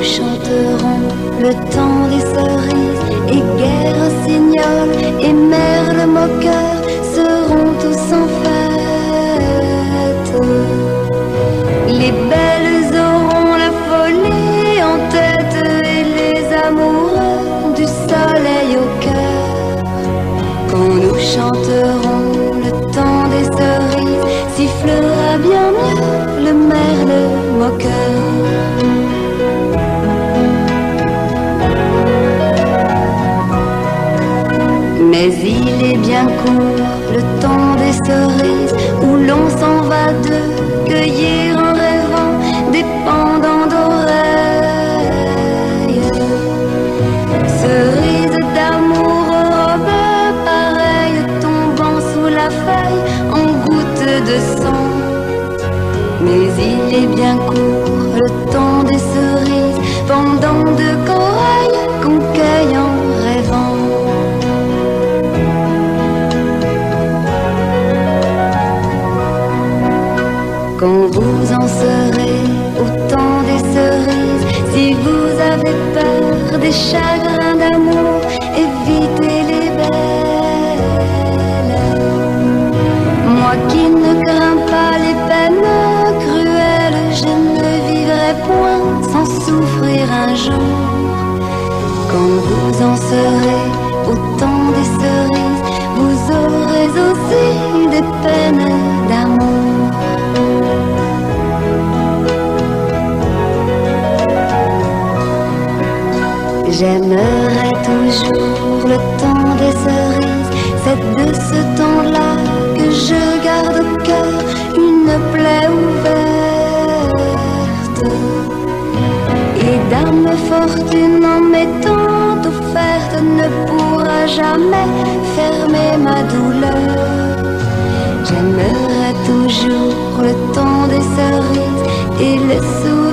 chanterons le temps des cerises, et Guerre Rossignol et Merle Moqueur seront tous en fête. Les belles auront la folie en tête et les amoureux du soleil au cœur. Quand nous chanterons le temps des cerises, sifflera bien mieux le merle moqueur. Mais il est bien court le temps des cerises, où l'on s'en va de cueillir en rêvant des pendants d'oreilles. Cerises d'amour aux robes pareilles tombant sous la feuille en gouttes de sang. Mais il est bien court le temps des cerises, pendants de corail qu'on cueille en rêvant. Quand vous en serez au temps des cerises, si vous avez peur des chagrins d'amour, évitez les belles. Moi qui ne crains pas les peines cruelles, je ne vivrai point sans souffrir un jour. Quand vous en serez au temps des cerises, vous aurez aussi des peines d'amour. J'aimerais toujours le temps des cerises, c'est de ce temps-là que je garde au cœur une plaie ouverte. Et Dame Fortune en m'étant offerte ne pourra jamais fermer ma douleur. J'aimerais toujours le temps des cerises et le sourire